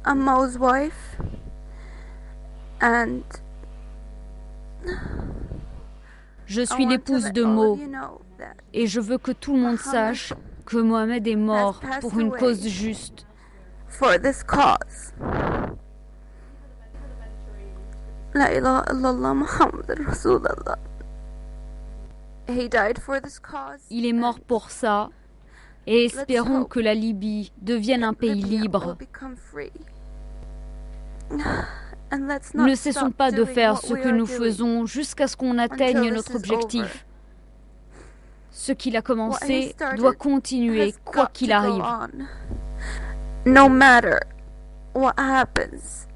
I'm Mo's wife, and Je I suis want to l'épouse let de all of Mo you know that et je veux que tout le monde sache que Mohamed est mort pour une cause juste. for this cause. La ilaha illallah Muhammad Rasulullah. He died for this cause. Il est mort pour ça et espérons que la Libye devienne un pays libre. Ne cessons pas de faire ce que nous faisons jusqu'à ce qu'on atteigne notre objectif. Ce qu'il a commencé doit continuer quoi qu'il arrive. No matter what happens.